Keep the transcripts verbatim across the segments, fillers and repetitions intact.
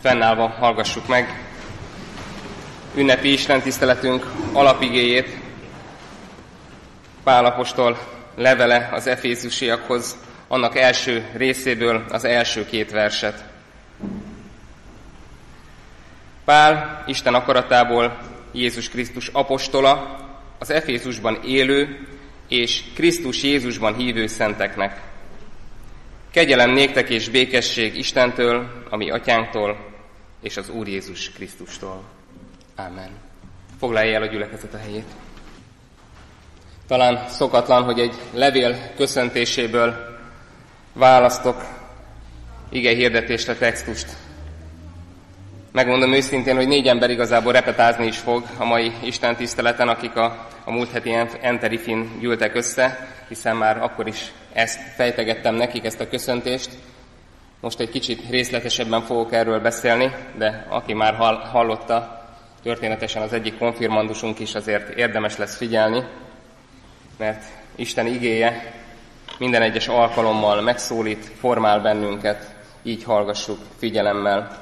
Fennállva hallgassuk meg ünnepi istentiszteletünk alapigéjét, Pál apostol levele az efézusiakhoz, annak első részéből az első két verset. Pál Isten akaratából Jézus Krisztus apostola, az Efézusban élő és Krisztus Jézusban hívő szenteknek. Kegyelem néktek és békesség Istentől, a mi atyánktól, és az Úr Jézus Krisztustól. Ámen. Foglalja el a gyülekezet a helyét. Talán szokatlan, hogy egy levél köszöntéséből választok ige hirdetésre textust. Megmondom őszintén, hogy négy ember igazából repetázni is fog a mai istentiszteleten, akik a, a múlt heti Enterifin gyűltek össze, hiszen már akkor is ezt fejtegettem nekik, ezt a köszöntést. Most egy kicsit részletesebben fogok erről beszélni, de aki már hallotta, történetesen az egyik konfirmandusunk is, azért érdemes lesz figyelni, mert Isten igéje minden egyes alkalommal megszólít, formál bennünket, így hallgassuk figyelemmel.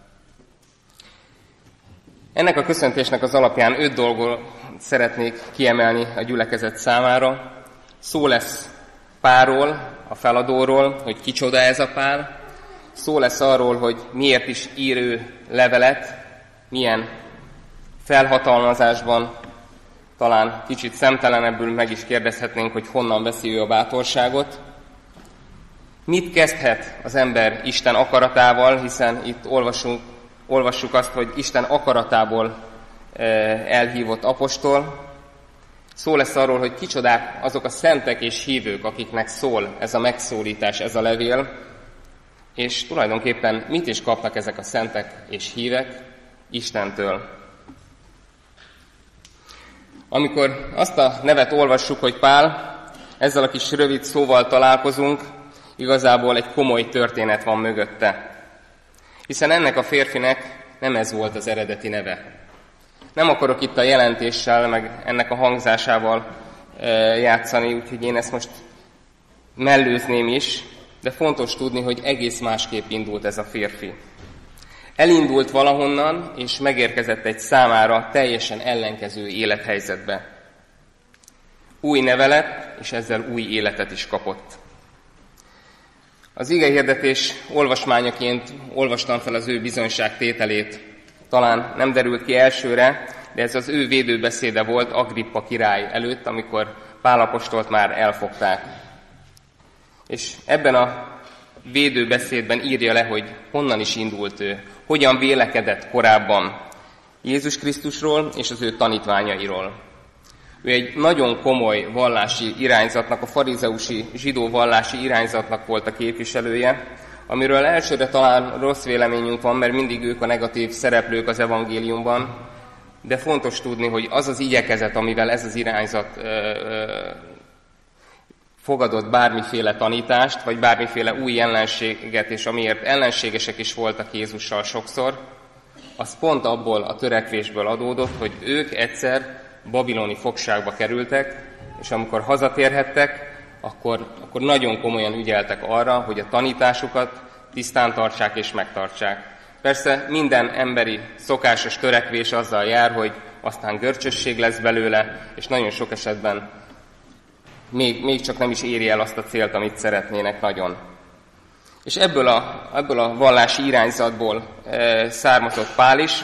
Ennek a köszöntésnek az alapján öt dolgot szeretnék kiemelni a gyülekezet számára. Szó lesz Pálról, a feladóról, hogy kicsoda ez a Pál. Szó lesz arról, hogy miért is ír ő levelet, milyen felhatalmazásban, talán kicsit szemtelenebbül meg is kérdezhetnénk, hogy honnan veszi ő a bátorságot. Mit kezdhet az ember Isten akaratával, hiszen itt olvasunk, olvassuk azt, hogy Isten akaratából elhívott apostol. Szó lesz arról, hogy kicsodák azok a szentek és hívők, akiknek szól ez a megszólítás, ez a levél, és tulajdonképpen mit is kapnak ezek a szentek és hívek Istentől. Amikor azt a nevet olvassuk, hogy Pál, ezzel a kis rövid szóval találkozunk, igazából egy komoly történet van mögötte. Hiszen ennek a férfinek nem ez volt az eredeti neve. Nem akarok itt a jelentéssel, meg ennek a hangzásával játszani, úgyhogy én ezt most mellőzném is, de fontos tudni, hogy egész másképp indult ez a férfi. Elindult valahonnan, és megérkezett egy számára teljesen ellenkező élethelyzetbe. Új neve lett, és ezzel új életet is kapott. Az igehirdetés olvasmányaként olvastam fel az ő bizonyságtételét. Talán nem derült ki elsőre, de ez az ő védőbeszéde volt Agrippa király előtt, amikor Pál apostolt már elfogták. És ebben a védőbeszédben írja le, hogy honnan is indult ő, hogyan vélekedett korábban Jézus Krisztusról és az ő tanítványairól. Ő egy nagyon komoly vallási irányzatnak, a farizeusi zsidó vallási irányzatnak volt a képviselője, amiről elsőre talán rossz véleményünk van, mert mindig ők a negatív szereplők az evangéliumban, de fontos tudni, hogy az az igyekezet, amivel ez az irányzat ö, ö, fogadott bármiféle tanítást, vagy bármiféle új jelenséget, és amiért ellenségesek is voltak Jézussal sokszor, az pont abból a törekvésből adódott, hogy ők egyszer babiloni fogságba kerültek, és amikor hazatérhettek, akkor, akkor nagyon komolyan ügyeltek arra, hogy a tanításukat tisztán tartsák és megtartsák. Persze minden emberi szokásos törekvés azzal jár, hogy aztán görcsösség lesz belőle, és nagyon sok esetben még, még csak nem is éri el azt a célt, amit szeretnének nagyon. És ebből a, ebből a vallási irányzatból e, származott Pál is,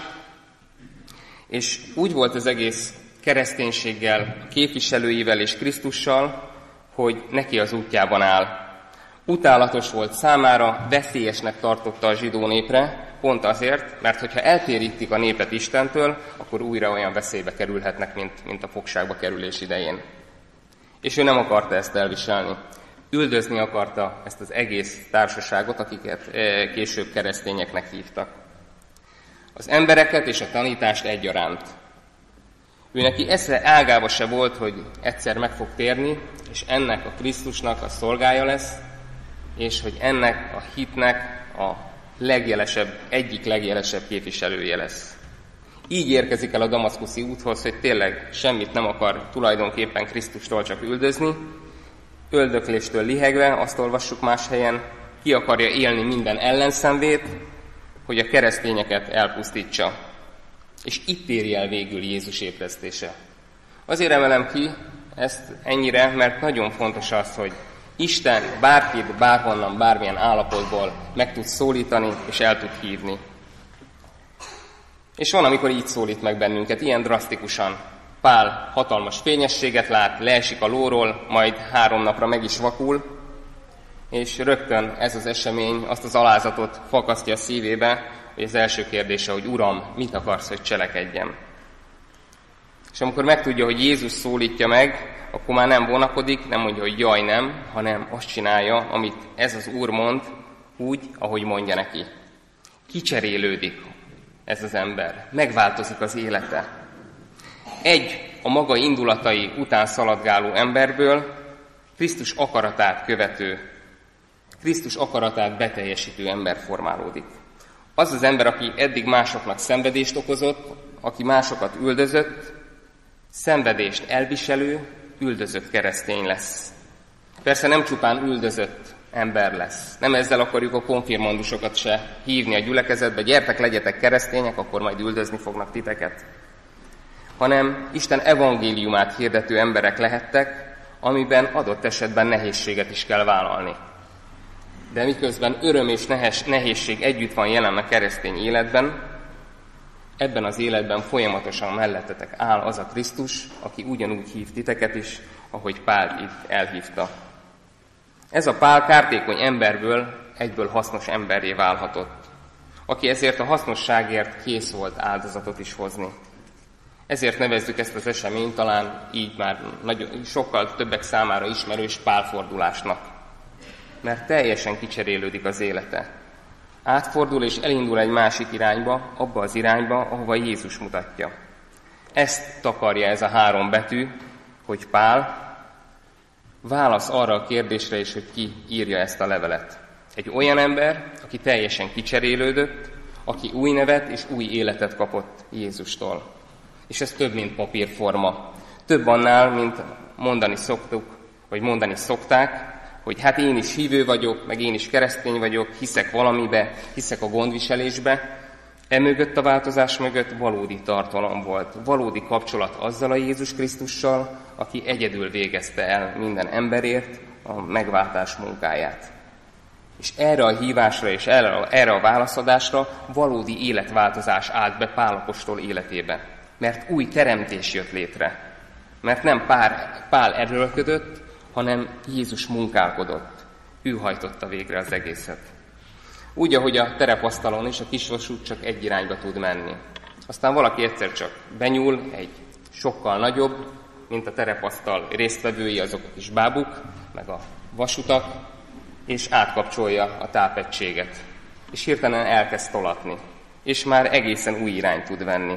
és úgy volt az egész kereszténységgel, képviselőivel és Krisztussal, hogy neki az útjában áll. Utálatos volt számára, veszélyesnek tartotta a zsidó népre, pont azért, mert hogyha eltérítik a népet Istentől, akkor újra olyan veszélybe kerülhetnek, mint, mint a fogságba kerülés idején. És ő nem akarta ezt elviselni. Üldözni akarta ezt az egész társaságot, akiket később keresztényeknek hívtak. Az embereket és a tanítást egyaránt. Ő neki esze ágába se volt, hogy egyszer meg fog térni, és ennek a Krisztusnak a szolgája lesz, és hogy ennek a hitnek a legjelesebb, egyik legjelesebb képviselője lesz. Így érkezik el a damaszkuszi úthoz, hogy tényleg semmit nem akar tulajdonképpen Krisztustól csak üldözni, öldökléstől lihegve, azt olvassuk más helyen, ki akarja élni minden ellenszenvét, hogy a keresztényeket elpusztítsa. És itt éri el végül Jézus ébresztése. Azért emelem ki ezt ennyire, mert nagyon fontos az, hogy Isten bárkit, bárhonnan, bármilyen állapotból meg tud szólítani, és el tud hívni. És van, amikor így szólít meg bennünket, ilyen drasztikusan. Pál hatalmas fényességet lát, leesik a lóról, majd három napra meg is vakul, és rögtön ez az esemény azt az alázatot fakasztja a szívébe, hogy az első kérdése, hogy Uram, mit akarsz, hogy cselekedjem? És amikor megtudja, hogy Jézus szólítja meg, akkor már nem vonakodik, nem mondja, hogy jaj, nem, hanem azt csinálja, amit ez az Úr mond, úgy, ahogy mondja neki. Kicserélődik ez az ember, megváltozik az élete. Egy a maga indulatai után szaladgáló emberből Krisztus akaratát követő, Krisztus akaratát beteljesítő ember formálódik. Az az ember, aki eddig másoknak szenvedést okozott, aki másokat üldözött, szenvedést elviselő, üldözött keresztény lesz. Persze nem csupán üldözött ember lesz. Nem ezzel akarjuk a konfirmandusokat se hívni a gyülekezetbe, gyertek, legyetek keresztények, akkor majd üldözni fognak titeket. Hanem Isten evangéliumát hirdető emberek lehettek, amiben adott esetben nehézséget is kell vállalni. De miközben öröm és nehézség együtt van jelen a keresztény életben, ebben az életben folyamatosan mellettetek áll az a Krisztus, aki ugyanúgy hív titeket is, ahogy Pál itt elhívta. Ez a Pál kártékony emberből egyből hasznos emberré válhatott, aki ezért a hasznosságért kész volt áldozatot is hozni. Ezért nevezzük ezt az eseményt talán így már nagyon, sokkal többek számára ismerős pálfordulásnak. Mert teljesen kicserélődik az élete. Átfordul és elindul egy másik irányba, abba az irányba, ahova Jézus mutatja. Ezt takarja ez a három betű, hogy Pál válasz arra a kérdésre is, hogy ki írja ezt a levelet. Egy olyan ember, aki teljesen kicserélődött, aki új nevet és új életet kapott Jézustól. És ez több, mint papírforma. Több annál, mint mondani szoktuk, vagy mondani szokták, hogy hát én is hívő vagyok, meg én is keresztény vagyok, hiszek valamibe, hiszek a gondviselésbe. Emögött a változás mögött valódi tartalom volt, valódi kapcsolat azzal a Jézus Krisztussal, aki egyedül végezte el minden emberért a megváltás munkáját. És erre a hívásra és erre a, erre a válaszadásra valódi életváltozás állt be Pál apostol életébe. Mert új teremtés jött létre. Mert nem Pál, Pál erőlködött, hanem Jézus munkálkodott. Ő hajtotta végre az egészet. Úgy, ahogy a terepasztalon is a kisvasút csak egy irányba tud menni. Aztán valaki egyszer csak benyúl, egy sokkal nagyobb, mint a terepasztal résztvevői, azok a kis bábuk, meg a vasutak, és átkapcsolja a tápegységet. És hirtelen elkezd tolatni, és már egészen új irányt tud venni.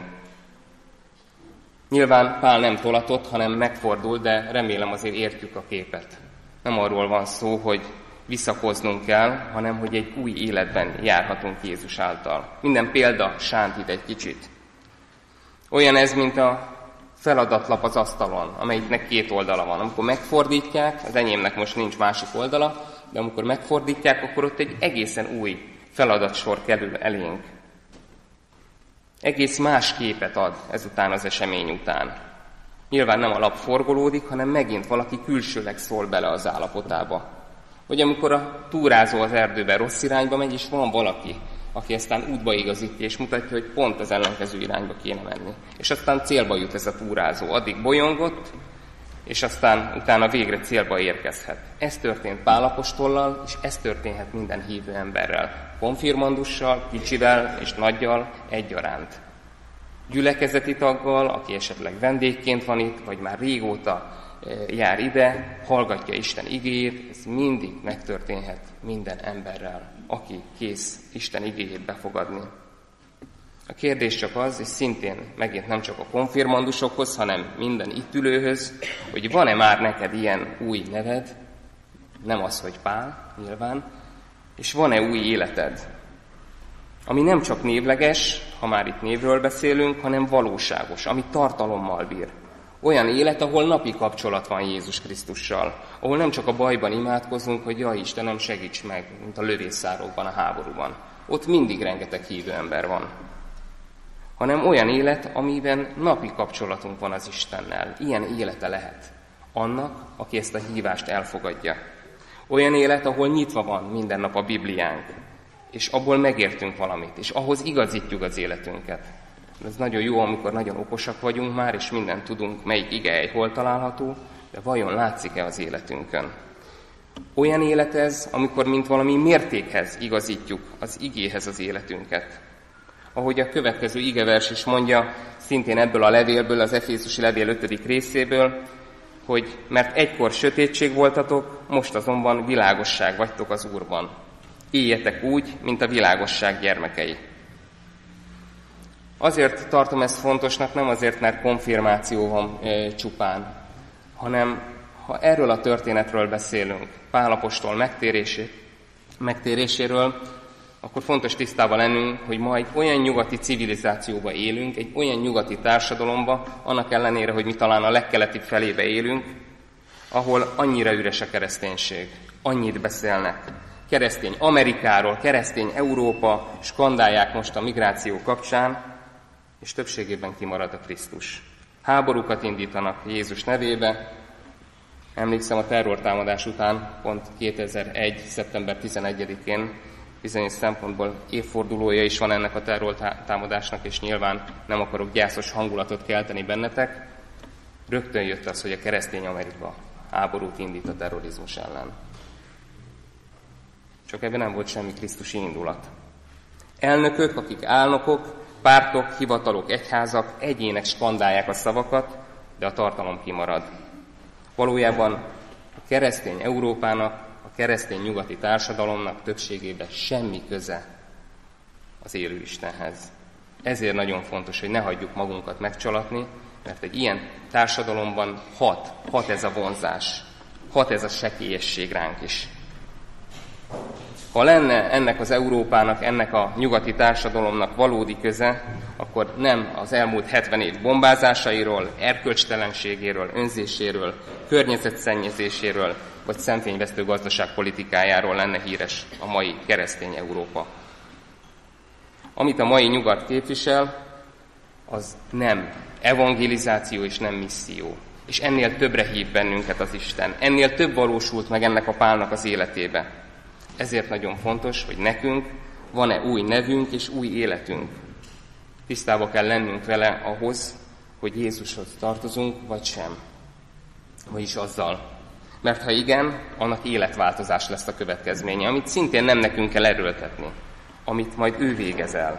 Nyilván Pál nem tolatott, hanem megfordul, de remélem azért értjük a képet. Nem arról van szó, hogy visszakoznunk kell, hanem hogy egy új életben járhatunk Jézus által. Minden példa sántít egy kicsit. Olyan ez, mint a feladatlap az asztalon, amelyiknek két oldala van. Amikor megfordítják, az enyémnek most nincs másik oldala, de amikor megfordítják, akkor ott egy egészen új feladatsor kerül elénk. Egész más képet ad ezután az esemény után. Nyilván nem a lap forgolódik, hanem megint valaki külsőleg szól bele az állapotába. Vagy amikor a túrázó az erdőben rossz irányba megy, és van valaki, aki aztán útba igazítja, és mutatja, hogy pont az ellenkező irányba kéne menni. És aztán célba jut ez a túrázó. Addig bolyongott, és aztán utána végre célba érkezhet. Ez történt Pál apostollal, és ez történhet minden hívő emberrel. Konfirmandussal, kicsivel és nagyjal egyaránt. Gyülekezeti taggal, aki esetleg vendégként van itt, vagy már régóta jár ide, hallgatja Isten igéjét, ez mindig megtörténhet minden emberrel, aki kész Isten igéjét befogadni. A kérdés csak az, és szintén megint nem csak a konfirmandusokhoz, hanem minden itt ülőhöz, hogy van-e már neked ilyen új neved, nem az, hogy Pál, nyilván, és van-e új életed, ami nem csak névleges, ha már itt névről beszélünk, hanem valóságos, ami tartalommal bír. Olyan élet, ahol napi kapcsolat van Jézus Krisztussal, ahol nem csak a bajban imádkozunk, hogy jaj, Istenem, segíts meg, mint a lövészárokban a háborúban, ott mindig rengeteg hívő ember van, hanem olyan élet, amiben napi kapcsolatunk van az Istennel. Ilyen élete lehet annak, aki ezt a hívást elfogadja. Olyan élet, ahol nyitva van minden nap a Bibliánk, és abból megértünk valamit, és ahhoz igazítjuk az életünket. Ez nagyon jó, amikor nagyon okosak vagyunk már, és mindent tudunk, melyik igehely hol található, de vajon látszik-e az életünkön? Olyan élet ez, amikor mint valami mértékhez igazítjuk az igéhez az életünket. Ahogy a következő igevers is mondja, szintén ebből a levélből, az Efézusi levél ötödik részéből, hogy mert egykor sötétség voltatok, most azonban világosság vagytok az Úrban. Éljetek úgy, mint a világosság gyermekei. Azért tartom ezt fontosnak, nem azért, mert konfirmáció van e, csupán, hanem ha erről a történetről beszélünk, Pál apostol megtérésé, megtéréséről, akkor fontos tisztában lennünk, hogy ma egy olyan nyugati civilizációba élünk, egy olyan nyugati társadalomba, annak ellenére, hogy mi talán a legkeleti felébe élünk, ahol annyira üres a kereszténység, annyit beszélnek. Keresztény Amerikáról, keresztény Európa, skandálják most a migráció kapcsán, és többségében kimarad a Krisztus. Háborúkat indítanak Jézus nevébe. Emlékszem, a terrortámadás után, pont kétezer-egy. szeptember tizenegyedikén bizonyos szempontból évfordulója is van ennek a terrortámadásnak, és nyilván nem akarok gyászos hangulatot kelteni bennetek. Rögtön jött az, hogy a keresztény Amerika háborút indít a terrorizmus ellen. Csak ebben nem volt semmi krisztusi indulat. Elnökök, akik álnokok, pártok, hivatalok, egyházak, egyének skandálják a szavakat, de a tartalom kimarad. Valójában a keresztény Európának, a keresztény nyugati társadalomnak többségében semmi köze az élő Istenhez. Ezért nagyon fontos, hogy ne hagyjuk magunkat megcsalatni, mert egy ilyen társadalomban hat, hat ez a vonzás, hat ez a sekélyesség ránk is. Ha lenne ennek az Európának, ennek a nyugati társadalomnak valódi köze, akkor nem az elmúlt hetven év bombázásairól, erkölcstelenségéről, önzéséről, környezetszennyezéséről, vagy szemfényvesztő gazdaságpolitikájáról lenne híres a mai keresztény Európa. Amit a mai nyugat képvisel, az nem evangelizáció és nem misszió. És ennél többre hív bennünket az Isten. Ennél több valósult meg ennek a Pálnak az életébe. Ezért nagyon fontos, hogy nekünk van-e új nevünk és új életünk. Tisztába kell lennünk vele ahhoz, hogy Jézushoz tartozunk, vagy sem. Vagyis azzal. Mert ha igen, annak életváltozás lesz a következménye, amit szintén nem nekünk kell erőltetni, amit majd ő végez el.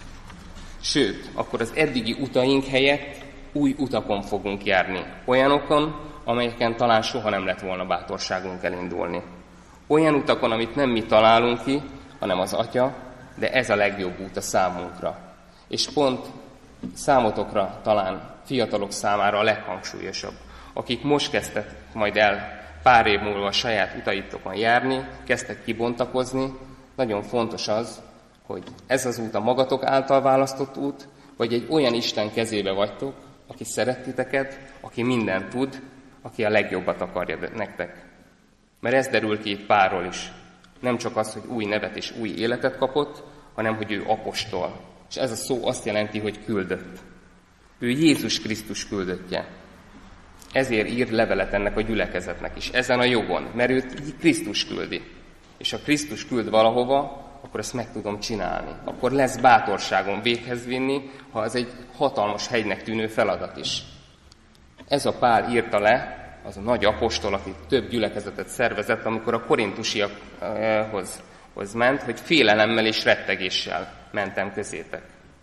Sőt, akkor az eddigi utaink helyett új utakon fogunk járni. Olyanokon, amelyeken talán soha nem lett volna bátorságunk elindulni. Olyan utakon, amit nem mi találunk ki, hanem az Atya, de ez a legjobb út a számunkra. És pont számotokra talán fiatalok számára a leghangsúlyosabb, akik most kezdtek majd el pár év múlva a saját utaitokon járni, kezdtek kibontakozni, nagyon fontos az, hogy ez az út a magatok által választott út, vagy egy olyan Isten kezébe vagytok, aki szeret titeket, aki mindent tud, aki a legjobbat akarja nektek. Mert ez derül ki itt Pálról is. Nem csak az, hogy új nevet és új életet kapott, hanem hogy ő apostol. És ez a szó azt jelenti, hogy küldött. Ő Jézus Krisztus küldöttje. Ezért ír levelet ennek a gyülekezetnek is, ezen a jogon, mert őt Krisztus küldi. És ha Krisztus küld valahova, akkor ezt meg tudom csinálni. Akkor lesz bátorságom véghez vinni, ha ez egy hatalmas hegynek tűnő feladat is. Ez a Pál írta le, az a nagy apostol, aki több gyülekezetet szervezett, amikor a korintusiakhoz ment, hogy félelemmel és rettegéssel mentem közétek.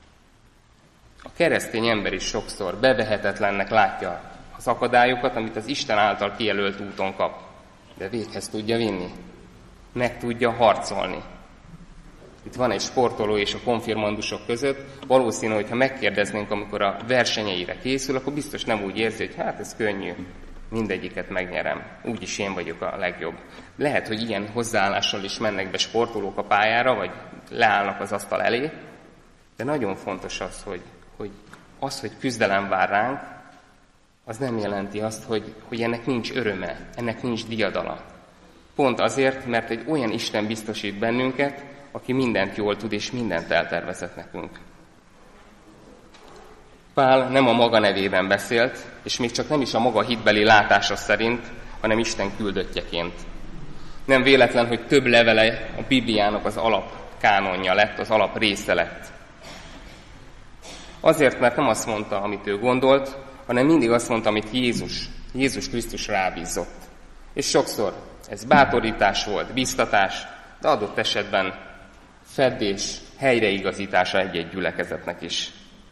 A keresztény ember is sokszor bevehetetlennek látja az akadályokat, amit az Isten által kijelölt úton kap, de véghez tudja vinni, meg tudja harcolni. Itt van egy sportoló és a konfirmandusok között, valószínű, hogy ha megkérdeznénk, amikor a versenyeire készül, akkor biztos nem úgy érzi, hogy hát ez könnyű, mindegyiket megnyerem, úgyis én vagyok a legjobb. Lehet, hogy ilyen hozzáállással is mennek be sportolók a pályára, vagy leállnak az asztal elé, de nagyon fontos az, hogy, hogy az, hogy küzdelem vár ránk, az nem jelenti azt, hogy, hogy ennek nincs öröme, ennek nincs diadala. Pont azért, mert egy olyan Isten biztosít bennünket, aki mindent jól tud és mindent eltervezett nekünk. Pál nem a maga nevében beszélt, és még csak nem is a maga hitbeli látása szerint, hanem Isten küldöttjeként. Nem véletlen, hogy több levele a Bibliának az alapkánonja lett, az alap része lett. Azért, mert nem azt mondta, amit ő gondolt, hanem mindig azt mondta, amit Jézus, Jézus Krisztus rábízott. És sokszor ez bátorítás volt, biztatás, de adott esetben feddés, helyreigazítása egy-egy gyülekezetnek is.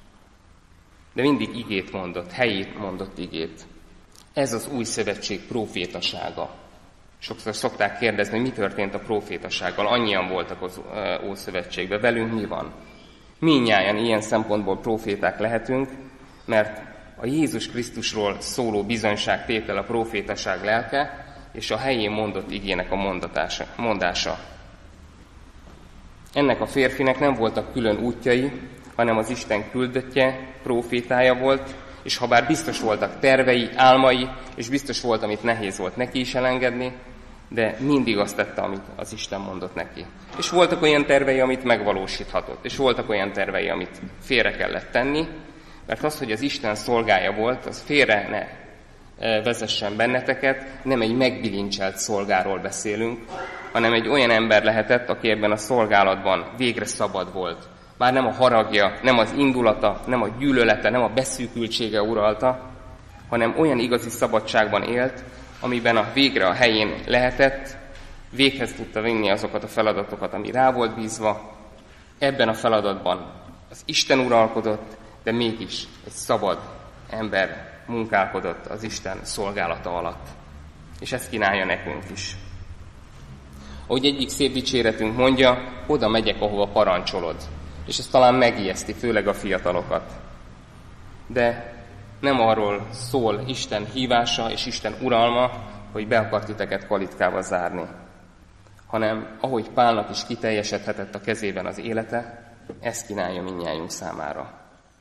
De mindig igét mondott, helyét mondott igét. Ez az új szövetség prófétasága. Sokszor szokták kérdezni, hogy mi történt a prófétasággal. Annyian voltak az Ószövetségben, velünk mi van? Mindnyájan ilyen szempontból próféták lehetünk, mert a Jézus Krisztusról szóló bizonyságtétel a prófétaság lelke, és a helyén mondott igének a mondatása, mondása. Ennek a férfinek nem voltak külön útjai, hanem az Isten küldöttje, prófétája volt, és ha bár biztos voltak tervei, álmai, és biztos volt, amit nehéz volt neki is elengedni, de mindig azt tette, amit az Isten mondott neki. És voltak olyan tervei, amit megvalósíthatott, és voltak olyan tervei, amit félre kellett tenni, mert az, hogy az Isten szolgája volt, az félre ne vezessen benneteket, nem egy megbilincselt szolgáról beszélünk, hanem egy olyan ember lehetett, aki ebben a szolgálatban végre szabad volt. Már nem a haragja, nem az indulata, nem a gyűlölete, nem a beszűkültsége uralta, hanem olyan igazi szabadságban élt, amiben a végre a helyén lehetett, véghez tudta vinni azokat a feladatokat, ami rá volt bízva. Ebben a feladatban az Isten uralkodott, de mégis egy szabad ember munkálkodott az Isten szolgálata alatt. És ezt kínálja nekünk is. Ahogy egyik szép dicséretünk mondja, oda megyek, ahova parancsolod. És ez talán megijeszti, főleg a fiatalokat. De nem arról szól Isten hívása és Isten uralma, hogy be akar titeket kalitkába zárni, hanem ahogy Pálnak is kiteljesedhetett a kezében az élete, ezt kínálja mindnyájunk számára.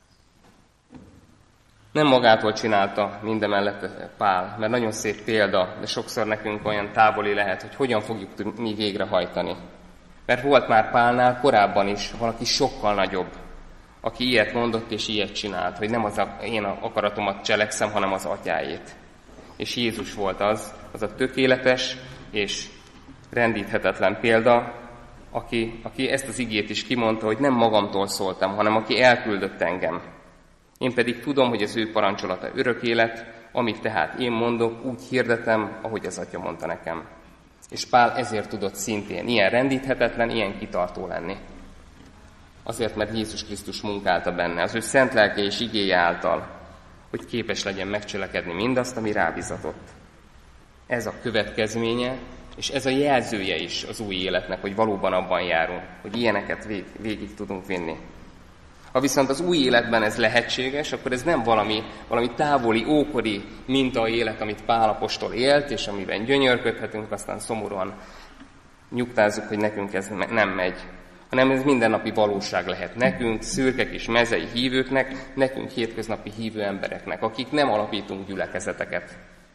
Nem magától csinálta mindemellett Pál, mert nagyon szép példa, de sokszor nekünk olyan távoli lehet, hogy hogyan fogjuk mi végrehajtani. Mert volt már Pálnál korábban is valaki sokkal nagyobb, aki ilyet mondott és ilyet csinált, hogy nem az a, én a akaratomat cselekszem, hanem az atyáét. És Jézus volt az, az a tökéletes és rendíthetetlen példa, aki, aki ezt az igét is kimondta, hogy nem magamtól szóltam, hanem aki elküldött engem. Én pedig tudom, hogy az ő parancsolata örök élet, amit tehát én mondok, úgy hirdetem, ahogy az Atya mondta nekem. És Pál ezért tudott szintén ilyen rendíthetetlen, ilyen kitartó lenni. Azért, mert Jézus Krisztus munkálta benne, az ő szent lelke és igéje által, hogy képes legyen megcselekedni mindazt, ami rábizatott. Ez a következménye, és ez a jelzője is az új életnek, hogy valóban abban járunk, hogy ilyeneket vég, végig tudunk vinni. Ha viszont az új életben ez lehetséges, akkor ez nem valami, valami távoli, ókori minta élet, amit Pál apostol élt, és amiben gyönyörködhetünk, aztán szomorúan nyugtázzuk, hogy nekünk ez nem megy. Hanem ez mindennapi valóság lehet nekünk, szürkek és mezei hívőknek, nekünk hétköznapi hívő embereknek, akik nem alapítunk gyülekezeteket.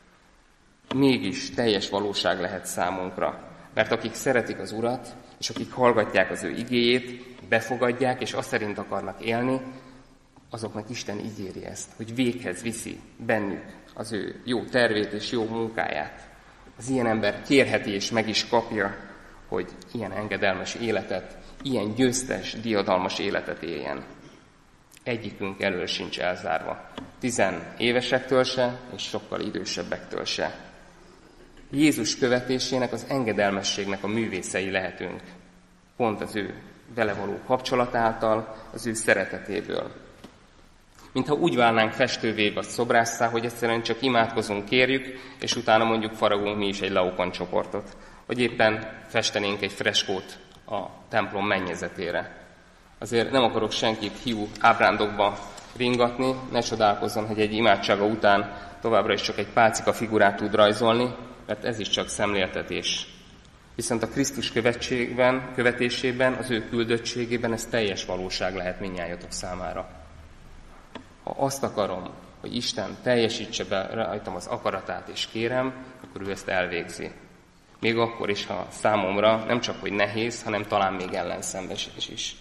Mégis teljes valóság lehet számunkra, mert akik szeretik az Urat, és akik hallgatják az ő igéjét, befogadják, és azt szerint akarnak élni, azoknak Isten ígéri ezt, hogy véghez viszi bennük az ő jó tervét és jó munkáját. Az ilyen ember kérheti és meg is kapja, hogy ilyen engedelmes életet, ilyen győztes, diadalmas életet éljen. Egyikünk elől sincs elzárva. Tizenévesektől se, és sokkal idősebbektől se. Jézus követésének, az engedelmességnek a művészei lehetünk. Pont az ő vele való kapcsolat által, az ő szeretetéből. Mintha úgy válnánk festővé vagy szobrásszá, hogy egyszerűen csak imádkozunk, kérjük, és utána mondjuk faragunk mi is egy Laokoon csoportot. Vagy éppen festenénk egy freskót a templom mennyezetére. Azért nem akarok senkit hiú ábrándokba ringatni, ne csodálkozzon, hogy egy imádsága után továbbra is csak egy pálcika figurát tud rajzolni, mert ez is csak szemléltetés. Viszont a Krisztus követségben, követésében, az ő küldöttségében ez teljes valóság lehet mindnyájatok számára. Ha azt akarom, hogy Isten teljesítse be rajtam az akaratát és kérem, akkor ő ezt elvégzi. Még akkor is, ha számomra nem csak hogy nehéz, hanem talán még ellenszenves is.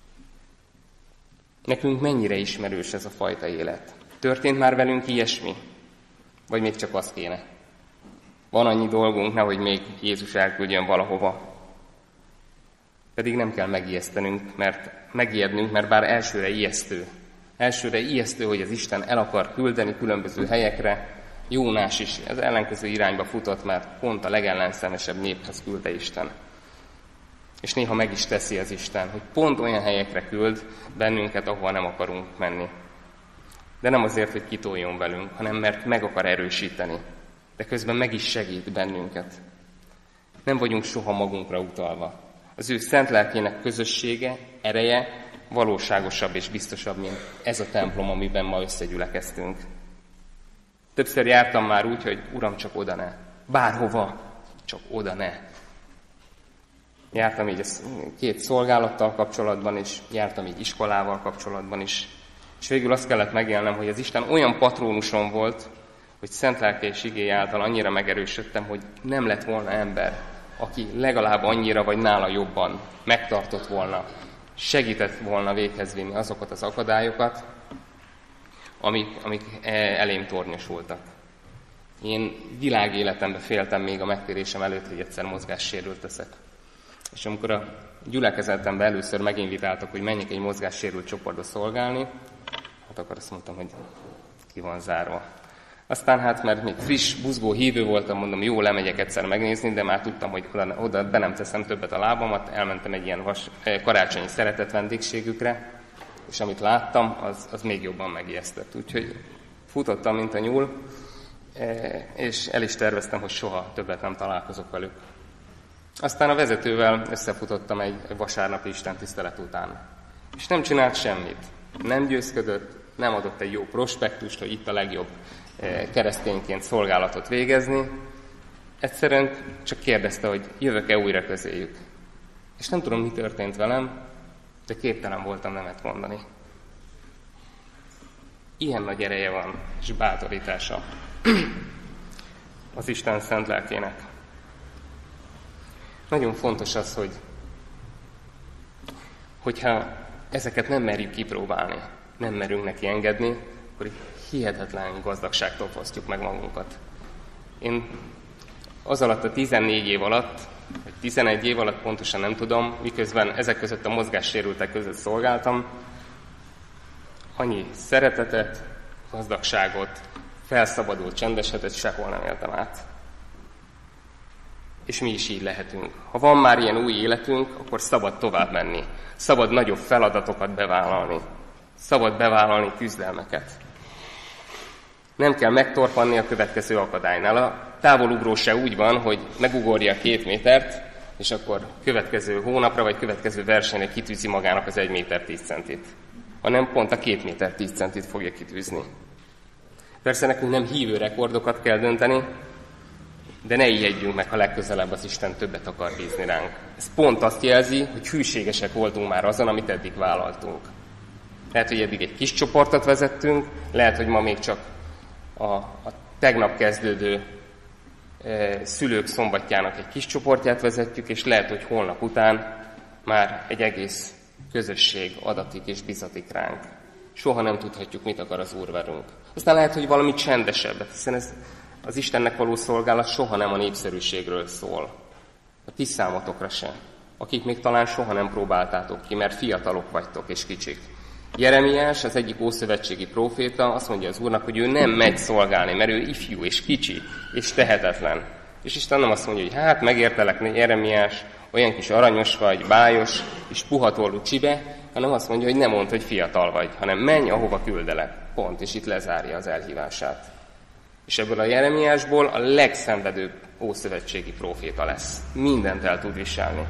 Nekünk mennyire ismerős ez a fajta élet? Történt már velünk ilyesmi? Vagy még csak az kéne? Van annyi dolgunk, nehogy még Jézus elküldjön valahova. Pedig nem kell megijesztenünk, mert megijednünk, mert bár elsőre ijesztő. Elsőre ijesztő, hogy az Isten el akar küldeni különböző helyekre. Jónás is az ellenkező irányba futott, mert pont a legellenszenvesebb néphez küldte Isten. És néha meg is teszi az Isten, hogy pont olyan helyekre küld bennünket, ahova nem akarunk menni. De nem azért, hogy kitoljon velünk, hanem mert meg akar erősíteni. De közben meg is segít bennünket. Nem vagyunk soha magunkra utalva. Az ő szent lelkének közössége, ereje valóságosabb és biztosabb, mint ez a templom, amiben ma összegyülekeztünk. Többször jártam már úgy, hogy Uram, csak oda ne. Bárhova, csak oda ne. Jártam így két szolgálattal kapcsolatban is, jártam így iskolával kapcsolatban is. És végül azt kellett megélnem, hogy az Isten olyan patrónusom volt, hogy szent lelke és igéje által annyira megerősödtem, hogy nem lett volna ember, aki legalább annyira vagy nála jobban megtartott volna, segített volna véghez vinni azokat az akadályokat, amik, amik elém tornyosultak. Én világéletemben féltem még a megtérésem előtt, hogy egyszer mozgássérült leszek. És amikor a gyülekezetemben először meginvitáltak, hogy menjek egy mozgássérült csoportba szolgálni, hát akkor azt mondtam, hogy ki van zárva. Aztán hát, mert még friss, buzgó hívő voltam, mondom, jó, lemegyek egyszer megnézni, de már tudtam, hogy oda, oda be nem teszem többet a lábamat, elmentem egy ilyen vas, karácsonyi szeretett vendégségükre, és amit láttam, az, az még jobban megijesztett. Úgyhogy futottam, mint a nyúl, és el is terveztem, hogy soha többet nem találkozok velük. Aztán a vezetővel összefutottam egy vasárnapi istentisztelet után. És nem csinált semmit. Nem győzködött, nem adott egy jó prospektust, hogy itt a legjobb keresztényként szolgálatot végezni. Egyszerűen csak kérdezte, hogy jövök-e újra közéjük. És nem tudom, mi történt velem, de képtelen voltam nemet mondani. Ilyen nagy ereje van, és bátorítása az Isten szent lelkének. Nagyon fontos az, hogy hogyha ezeket nem merjük kipróbálni, nem merünk neki engedni, akkor hihetetlen gazdagságtól fosztjuk meg magunkat. Én az alatt a tizennégy év alatt, vagy tizenegy év alatt pontosan nem tudom, miközben ezek között a mozgássérültek között szolgáltam, annyi szeretetet, gazdagságot, felszabadult csendesetet sehol nem éltem át. És mi is így lehetünk. Ha van már ilyen új életünk, akkor szabad tovább menni. Szabad nagyobb feladatokat bevállalni. Szabad bevállalni küzdelmeket. Nem kell megtorpanni a következő akadálynál. A távolugró se úgy van, hogy megugorja két métert, és akkor következő hónapra vagy következő versenyre kitűzi magának az egy méter tíz centit. Hanem pont a két méter tíz centit fogja kitűzni. Persze nekünk nem hívő rekordokat kell dönteni, de ne ijedjünk meg, ha legközelebb az Isten többet akar bízni ránk. Ez pont azt jelzi, hogy hűségesek voltunk már azon, amit eddig vállaltunk. Lehet, hogy eddig egy kis csoportot vezettünk, lehet, hogy ma még csak a, a tegnap kezdődő e, szülők szombatjának egy kis csoportját vezetjük, és lehet, hogy holnap után már egy egész közösség adatik és bizatik ránk. Soha nem tudhatjuk, mit akar az Úr velünk. Aztán lehet, hogy valami csendesebbet, hiszen ez az Istennek való szolgálat soha nem a népszerűségről szól. A ti számotokra sem, akik még talán soha nem próbáltátok ki, mert fiatalok vagytok és kicsik. Jeremiás, az egyik ószövetségi próféta azt mondja az Úrnak, hogy ő nem megy szolgálni, mert ő ifjú és kicsi és tehetetlen. És Isten nem azt mondja, hogy hát megértelek, Jeremiás, olyan kis aranyos vagy, bájos és puhatolú csibe, hanem azt mondja, hogy nem mondd, hogy fiatal vagy, hanem menj, ahova küldelek. Pont, és itt lezárja az elhívását. És ebből a Jeremiásból a legszenvedőbb ószövetségi próféta lesz. Mindent el tud viselni.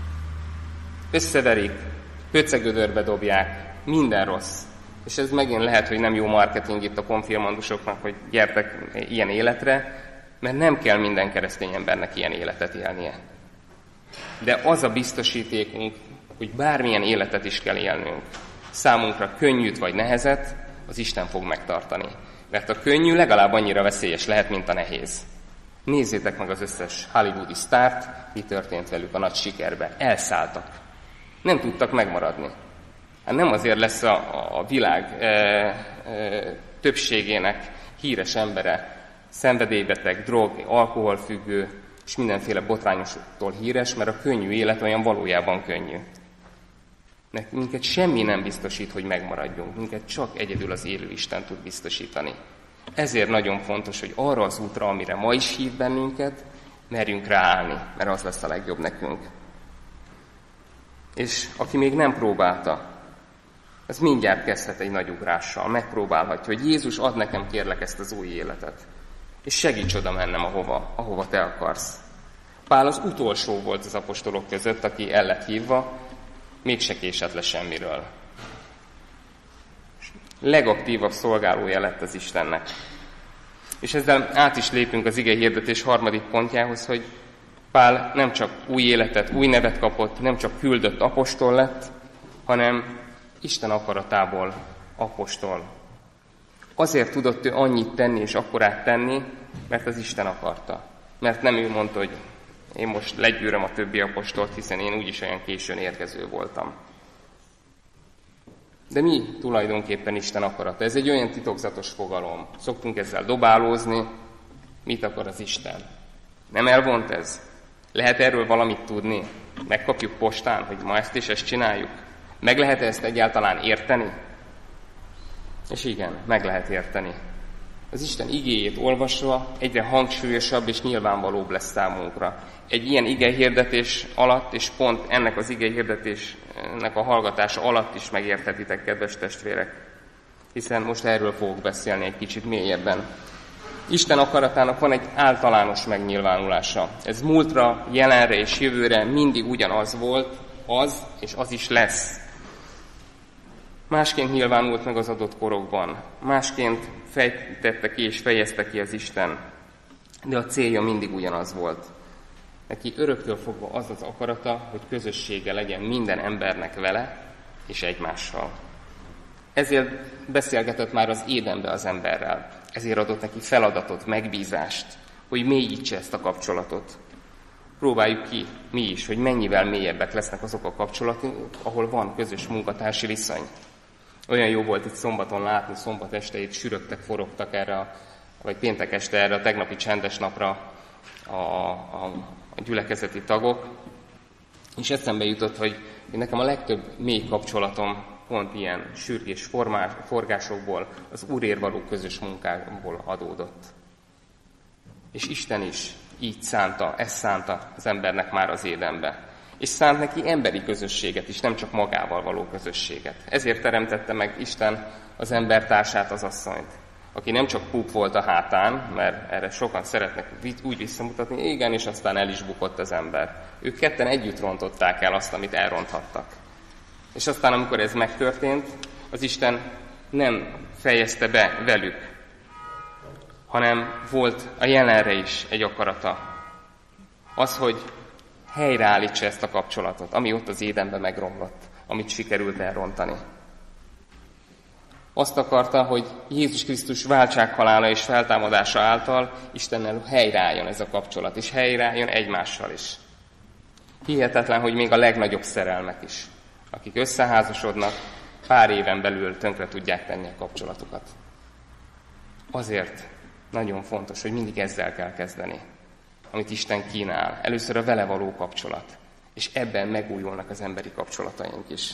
Összeverik, pöcegödörbe dobják, minden rossz. És ez megint lehet, hogy nem jó marketing itt a konfirmandusoknak, hogy gyertek ilyen életre, mert nem kell minden keresztény embernek ilyen életet élnie. De az a biztosítékunk, hogy bármilyen életet is kell élnünk, számunkra könnyűt vagy nehezet, az Isten fog megtartani. Mert a könnyű legalább annyira veszélyes lehet, mint a nehéz. Nézzétek meg az összes hollywoodi sztárt, mi történt velük a nagy sikerbe. Elszálltak. Nem tudtak megmaradni. Hát nem azért lesz a, a világ e, e, többségének híres embere, szenvedélybeteg, drog, alkoholfüggő, és mindenféle botrányosoktól híres, mert a könnyű élet olyan valójában könnyű. Minket semmi nem biztosít, hogy megmaradjunk. Minket csak egyedül az élő Isten tud biztosítani. Ezért nagyon fontos, hogy arra az útra, amire ma is hív bennünket, merjünk ráállni, mert az lesz a legjobb nekünk. És aki még nem próbálta, az mindjárt kezdhet egy nagy ugrással, megpróbálhatja, hogy Jézus, ad nekem kérlek ezt az új életet, és segíts oda mennem, ahova, ahova te akarsz. Pál az utolsó volt az apostolok között, aki el lett hívva, mégse késett le semmiről. Legaktívabb szolgálója lett az Istennek. És ezzel át is lépünk az ige hirdetés harmadik pontjához, hogy Pál nem csak új életet, új nevet kapott, nem csak küldött apostol lett, hanem Isten akaratából apostol. Azért tudott ő annyit tenni és akkorát tenni, mert az Isten akarta. Mert nem ő mondta, hogy én most legyűröm a többi apostolt, hiszen én úgyis olyan későn érkező voltam. De mi tulajdonképpen Isten akarata? Ez egy olyan titokzatos fogalom. Szoktunk ezzel dobálózni. Mit akar az Isten? Nem elvont ez? Lehet erről valamit tudni? Megkapjuk postán, hogy ma ezt és ezt csináljuk? Meg lehet ezt egyáltalán érteni? És igen, meg lehet érteni. Az Isten igéjét olvasva egyre hangsúlyosabb és nyilvánvalóbb lesz számunkra. Egy ilyen igehirdetés alatt, és pont ennek az igehirdetésnek a hallgatása alatt is megérthetitek, kedves testvérek. Hiszen most erről fogok beszélni egy kicsit mélyebben. Isten akaratának van egy általános megnyilvánulása. Ez múltra, jelenre és jövőre mindig ugyanaz volt, az és az is lesz. Másként nyilvánult meg az adott korokban. Másként fejtette ki és fejezte ki az Isten. De a célja mindig ugyanaz volt. Neki öröktől fogva az az akarata, hogy közössége legyen minden embernek vele és egymással. Ezért beszélgetett már az Édenbe az emberrel. Ezért adott neki feladatot, megbízást, hogy mélyítse ezt a kapcsolatot. Próbáljuk ki mi is, hogy mennyivel mélyebbek lesznek azok a kapcsolatok, ahol van közös munkatársi viszony. Olyan jó volt itt szombaton látni, szombat este itt sürögtek, forogtak erre, a, vagy péntek este erre a tegnapi csendes napra a, a, a gyülekezeti tagok, és eszembe jutott, hogy nekem a legtöbb mély kapcsolatom pont ilyen sürgés formás, forgásokból, az Úrért való közös munkából adódott. És Isten is így szánta, ezt szánta az embernek már az Édenbe. És szánt neki emberi közösséget is, nem csak magával való közösséget. Ezért teremtette meg Isten az embertársát, az asszonyt, aki nem csak púp volt a hátán, mert erre sokan szeretnek úgy visszamutatni, igen, és aztán el is bukott az ember. Ők ketten együtt rontották el azt, amit elronthattak. És aztán, amikor ez megtörtént, az Isten nem fejezte be velük, hanem volt a jelenre is egy akarata. Az, hogy helyreállítsa ezt a kapcsolatot, ami ott az Édenben megromlott, amit sikerült elrontani. Azt akarta, hogy Jézus Krisztus váltsághalála és feltámadása által Istennel helyreálljon ez a kapcsolat, és helyreálljon egymással is. Hihetetlen, hogy még a legnagyobb szerelmek is, akik összeházasodnak, pár éven belül tönkre tudják tenni a kapcsolatukat. Azért nagyon fontos, hogy mindig ezzel kell kezdeni, amit Isten kínál. Először a vele való kapcsolat, és ebben megújulnak az emberi kapcsolataink is.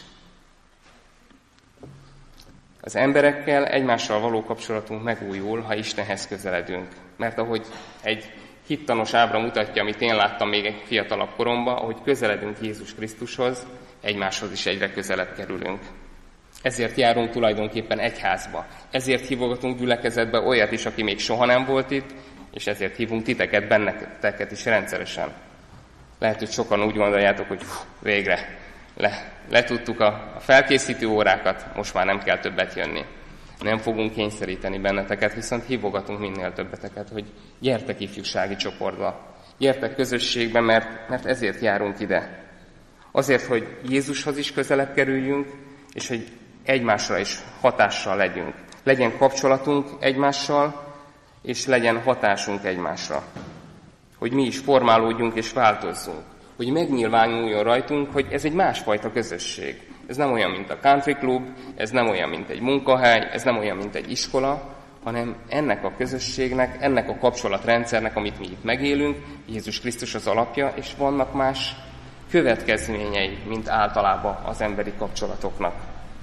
Az emberekkel, egymással való kapcsolatunk megújul, ha Istenhez közeledünk. Mert ahogy egy hittanos ábra mutatja, amit én láttam még egy fiatalabb koromban, ahogy közeledünk Jézus Krisztushoz, egymáshoz is egyre közelebb kerülünk. Ezért járunk tulajdonképpen egyházba. Ezért hívogatunk gyülekezetbe olyat is, aki még soha nem volt itt, és ezért hívunk titeket, benneteket is rendszeresen. Lehet, hogy sokan úgy gondoljátok, hogy hú, végre le, letudtuk a, a felkészítő órákat, most már nem kell többet jönni. Nem fogunk kényszeríteni benneteket, viszont hívogatunk minél többeteket, hogy gyertek ifjúsági csoportba, gyertek közösségbe, mert, mert ezért járunk ide. Azért, hogy Jézushoz is közelebb kerüljünk, és hogy egymásra is hatással legyünk. Legyen kapcsolatunk egymással, és legyen hatásunk egymásra. hogy mi is formálódjunk és változzunk, hogy megnyilvánuljon rajtunk, hogy ez egy másfajta közösség. Ez nem olyan, mint a country club, ez nem olyan, mint egy munkahely, ez nem olyan, mint egy iskola, hanem ennek a közösségnek, ennek a kapcsolatrendszernek, amit mi itt megélünk, Jézus Krisztus az alapja, és vannak más következményei, mint általában az emberi kapcsolatoknak.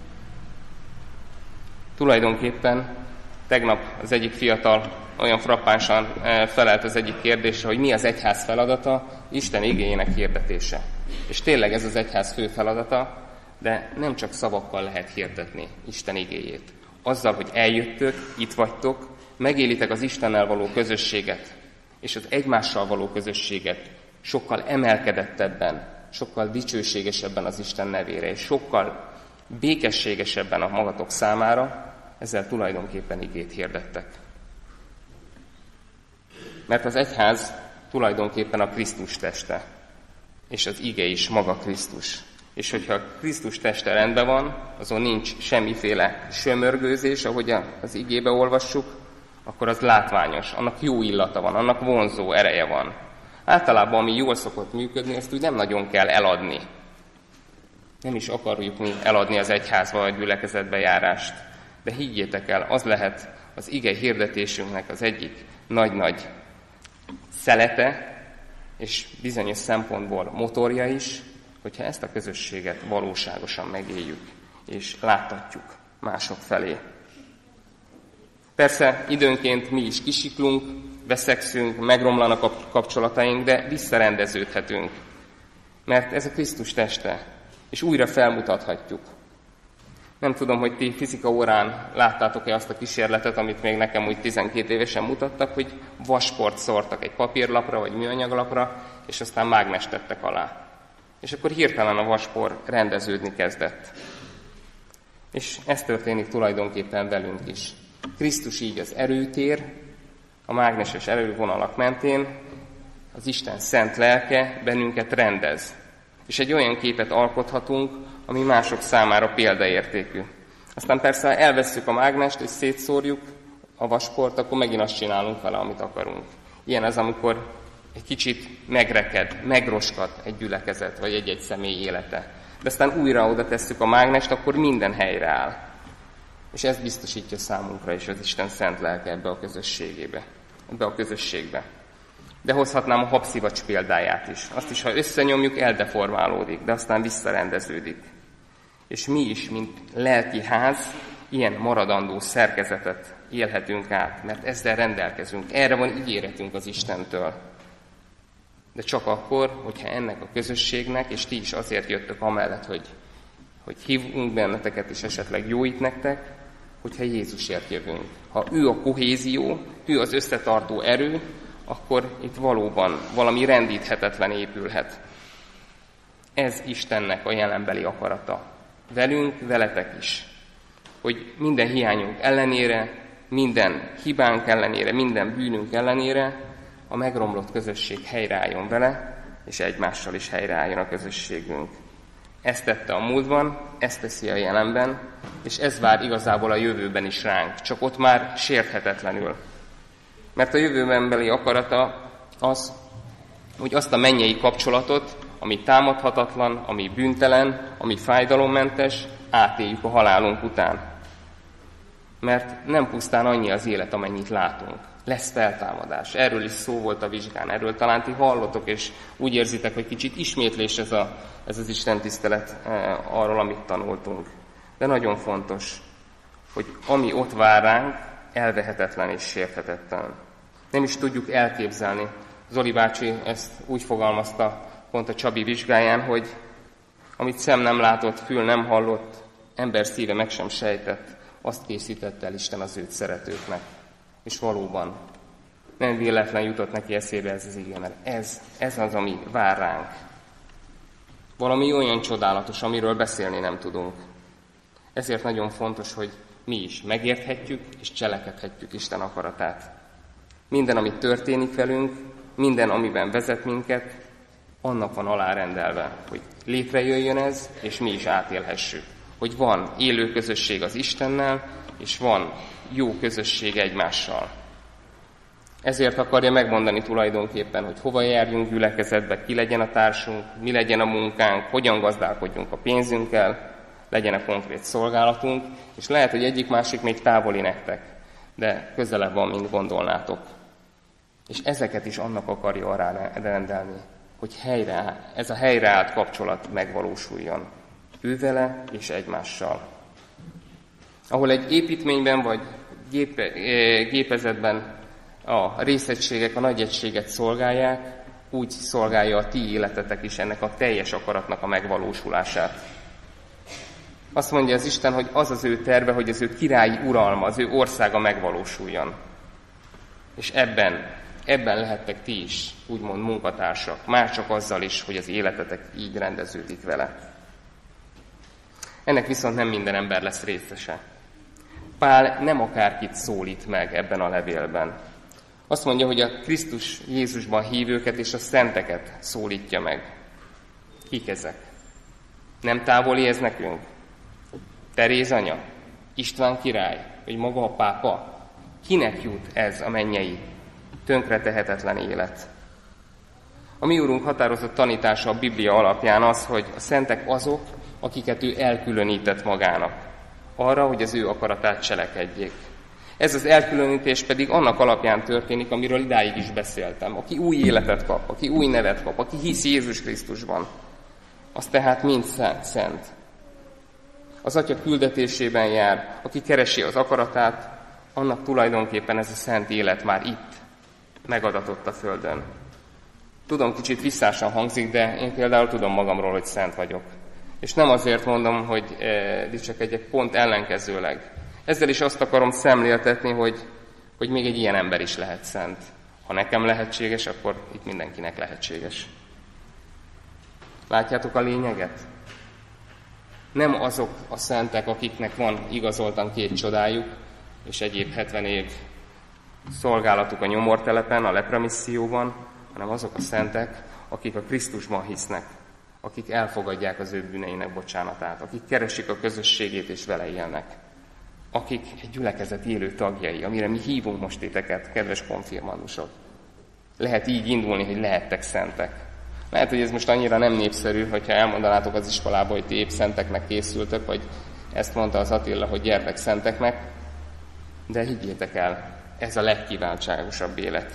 Tulajdonképpen tegnap az egyik fiatal olyan frappánsan felelt az egyik kérdésre, hogy mi az egyház feladata, Isten igéjének hirdetése. És tényleg ez az egyház fő feladata, de nem csak szavakkal lehet hirdetni Isten igéjét. Azzal, hogy eljöttök, itt vagytok, megélitek az Istennel való közösséget, és az egymással való közösséget sokkal emelkedettebben, sokkal dicsőségesebben az Isten nevére, és sokkal békességesebben a magatok számára, ezzel tulajdonképpen igét hirdettek. Mert az egyház tulajdonképpen a Krisztus teste, és az ige is maga Krisztus. És hogyha Krisztus teste rendben van, azon nincs semmiféle sömörgőzés, ahogy az igébe olvassuk, akkor az látványos, annak jó illata van, annak vonzó ereje van. Általában, ami jól szokott működni, ezt úgy nem nagyon kell eladni. Nem is akarjuk mi eladni az egyházba vagy gyülekezetbe járást. De higgyétek el, az lehet az ige hirdetésünknek az egyik nagy-nagy szelete, és bizonyos szempontból motorja is, hogyha ezt a közösséget valóságosan megéljük, és láttatjuk mások felé. Persze időnként mi is kisiklunk, veszekszünk, megromlanak a kapcsolataink, de visszarendeződhetünk, mert ez a Krisztus teste, és újra felmutathatjuk. Nem tudom, hogy ti fizika órán láttátok-e azt a kísérletet, amit még nekem úgy tizenkét évesen mutattak, hogy vasport szórtak egy papírlapra vagy műanyaglapra, és aztán mágnest tettek alá. És akkor hirtelen a vaspor rendeződni kezdett. És ez történik tulajdonképpen velünk is. Krisztus így az erőtér, a mágneses erővonalak mentén, az Isten szent lelke bennünket rendez. És egy olyan képet alkothatunk, ami mások számára példaértékű. Aztán persze, ha elvesszük a mágnest és szétszórjuk a vasport, akkor megint azt csinálunk vele, amit akarunk. Ilyen az, amikor egy kicsit megreked, megroskad egy gyülekezet, vagy egy-egy személy élete. De aztán újra oda tesszük a mágnest, akkor minden helyre áll. És ez biztosítja számunkra is az Isten szent lelke ebbe a közösségébe, ebbe a közösségbe. De hozhatnám a habszivacs példáját is. Azt is, ha összenyomjuk, eldeformálódik, de aztán visszarendeződik. És mi is, mint lelki ház, ilyen maradandó szerkezetet élhetünk át, mert ezzel rendelkezünk. Erre van ígéretünk az Istentől. De csak akkor, hogyha ennek a közösségnek, és ti is azért jöttök amellett, hogy, hogy hívunk benneteket, és esetleg jóít nektek, hogyha Jézusért jövünk. Ha ő a kohézió, ő az összetartó erő, akkor itt valóban valami rendíthetetlen épülhet. Ez Istennek a jelenbeli akarata. Velünk, veletek is. Hogy minden hiányunk ellenére, minden hibánk ellenére, minden bűnünk ellenére a megromlott közösség helyreálljon vele, és egymással is helyreálljon a közösségünk. Ezt tette a múltban, ezt teszi a jelenben, és ez vár igazából a jövőben is ránk, csak ott már sérthetetlenül. Mert a jövőbenbeli akarata az, hogy azt a mennyei kapcsolatot, ami támadhatatlan, ami bűntelen, ami fájdalommentes, átéljük a halálunk után. Mert nem pusztán annyi az élet, amennyit látunk. Lesz feltámadás. Erről is szó volt a vizsgán, erről talán ti hallotok, és úgy érzitek, hogy kicsit ismétlés ez, a, ez az Isten tisztelet eh, arról, amit tanultunk. De nagyon fontos, hogy ami ott vár ránk, elvehetetlen és sérthetetlen. Nem is tudjuk elképzelni. Zoli bácsi ezt úgy fogalmazta pont a Csabi vizsgáján, hogy amit szem nem látott, fül nem hallott, ember szíve meg sem sejtett, azt készítette el Isten az őt szeretőknek. És valóban nem véletlen jutott neki eszébe ez az ige, mert ez, ez az, ami vár ránk. Valami olyan csodálatos, amiről beszélni nem tudunk. Ezért nagyon fontos, hogy mi is megérthetjük és cselekedhetjük Isten akaratát. Minden, ami történik velünk, minden, amiben vezet minket, annak van alárendelve, hogy létrejöjjön ez, és mi is átélhessük. Hogy van élő közösség az Istennel, és van jó közösség egymással. Ezért akarja megmondani tulajdonképpen, hogy hova járjunk gyülekezetbe, ki legyen a társunk, mi legyen a munkánk, hogyan gazdálkodjunk a pénzünkkel, legyen a konkrét szolgálatunk, és lehet, hogy egyik-másik még távoli nektek, de közelebb van, mint gondolnátok. És ezeket is annak akarja arra rendelni, hogy helyre, ez a helyreállt kapcsolat megvalósuljon. Ővele és egymással. Ahol egy építményben vagy gépe, gépezetben a részegységek a nagy egységet szolgálják, úgy szolgálja a ti életetek is ennek a teljes akaratnak a megvalósulását. Azt mondja az Isten, hogy az az ő terve, hogy az ő királyi uralma, az ő országa megvalósuljon. És ebben, ebben lehettek ti is, úgymond munkatársak, már csak azzal is, hogy az életetek így rendeződik vele. Ennek viszont nem minden ember lesz részese. Pál nem akárkit szólít meg ebben a levélben. Azt mondja, hogy a Krisztus Jézusban hívőket és a szenteket szólítja meg. Kik ezek? Nem távoli ez nekünk? Teréz anya? István király? Vagy maga a pápa? Kinek jut ez a mennyei, tönkretehetetlen élet? A mi úrunk határozott tanítása a Biblia alapján az, hogy a szentek azok, akiket ő elkülönített magának, arra, hogy az ő akaratát cselekedjék. Ez az elkülönítés pedig annak alapján történik, amiről idáig is beszéltem. Aki új életet kap, aki új nevet kap, aki hisz Jézus Krisztusban, az tehát mind szent. Az Atya küldetésében jár, aki keresi az akaratát, annak tulajdonképpen ez a szent élet már itt megadatott a földön. Tudom, kicsit visszásan hangzik, de én például tudom magamról, hogy szent vagyok. És nem azért mondom, hogy eh, dicsekedjek, pont ellenkezőleg. Ezzel is azt akarom szemléltetni, hogy, hogy még egy ilyen ember is lehet szent. Ha nekem lehetséges, akkor itt mindenkinek lehetséges. Látjátok a lényeget? Nem azok a szentek, akiknek van igazoltan két csodájuk, és egyéb hetven év szolgálatuk a nyomortelepen, a lepromisszióban, hanem azok a szentek, akik a Krisztusban hisznek, akik elfogadják az ő bűneinek bocsánatát, akik keresik a közösségét és vele élnek, akik egy gyülekezet élő tagjai, amire mi hívunk most titeket, kedves konfirmandusok. Lehet így indulni, hogy lehettek szentek. Lehet, hogy ez most annyira nem népszerű, hogyha elmondanátok az iskolába, hogy ti épp szenteknek készültök, vagy ezt mondta az Attila, hogy gyertek szenteknek, de higgyétek el, ez a legkívánságosabb élet.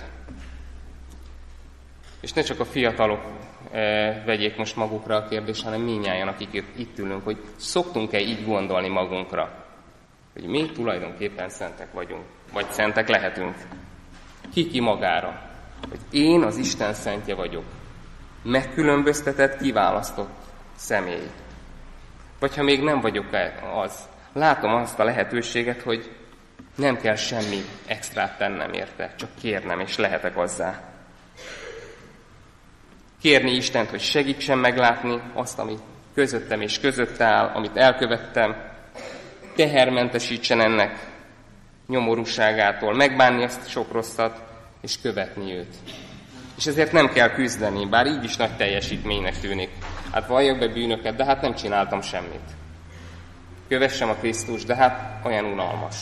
És ne csak a fiatalok e, vegyék most magukra a kérdést, hanem mindnyájan, akik itt ülünk, hogy szoktunk-e így gondolni magunkra, hogy mi tulajdonképpen szentek vagyunk, vagy szentek lehetünk. Ki ki magára, hogy én az Isten szentje vagyok, megkülönböztetett, kiválasztott személy. Vagy ha még nem vagyok az, látom azt a lehetőséget, hogy nem kell semmi extrát tennem érte, csak kérnem, és lehetek azzá. Kérni Istent, hogy segítsen meglátni azt, ami közöttem és közötte áll, amit elkövettem, tehermentesítsen ennek nyomorúságától, megbánni azt sok rosszat, és követni őt. És ezért nem kell küzdeni, bár így is nagy teljesítménynek tűnik. Hát valljak be bűnöket, de hát nem csináltam semmit. Kövessem a Krisztus, de hát olyan unalmas.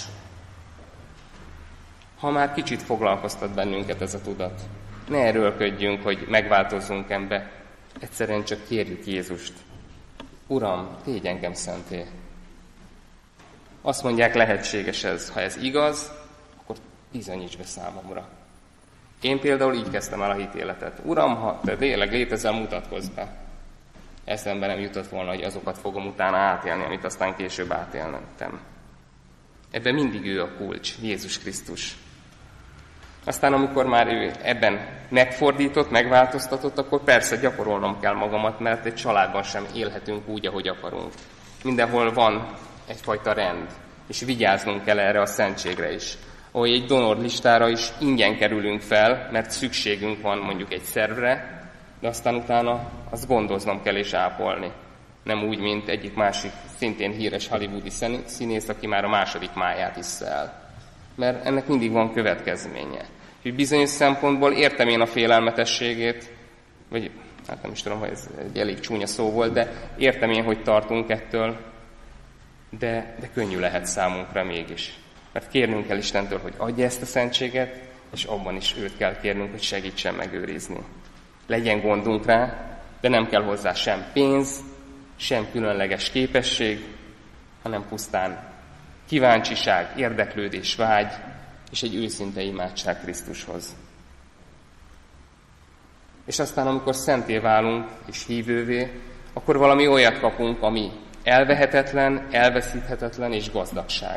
Ha már kicsit foglalkoztat bennünket ez a tudat, ne erőlködjünk, hogy megváltozzunk ebbe, egyszerűen csak kérjük Jézust. Uram, tégy engem szenté. Azt mondják, lehetséges ez. Ha ez igaz, akkor bizonyíts be számomra. Én például így kezdtem el a hitéletet. Uram, ha te tényleg létezel, mutatkozz be. Eszembe nem jutott volna, hogy azokat fogom utána átélni, amit aztán később átélnem. Ebben mindig ő a kulcs, Jézus Krisztus. Aztán amikor már ő ebben megfordított, megváltoztatott, akkor persze gyakorolnom kell magamat, mert egy családban sem élhetünk úgy, ahogy akarunk. Mindenhol van egyfajta rend, és vigyáznunk kell erre a szentségre is. Ahogy egy donor listára is ingyen kerülünk fel, mert szükségünk van mondjuk egy szervre, de aztán utána azt gondoznom kell és ápolni. Nem úgy, mint egyik másik szintén híres hollywoodi színész, aki már a második máját issza el. Mert ennek mindig van következménye. Úgyhogy bizonyos szempontból értem én a félelmetességét, vagy hát nem is tudom, hogy ez egy elég csúnya szó volt, de értem én, hogy tartunk ettől, de, de könnyű lehet számunkra mégis. Mert kérnünk kell Istentől, hogy adja ezt a szentséget, és abban is őt kell kérnünk, hogy segítsen megőrizni. Legyen gondunk rá, de nem kell hozzá sem pénz, sem különleges képesség, hanem pusztán kíváncsiság, érdeklődés, vágy, és egy őszinte imádság Krisztushoz. És aztán, amikor szenté válunk és hívővé, akkor valami olyat kapunk, ami elvehetetlen, elveszíthetetlen és gazdagság.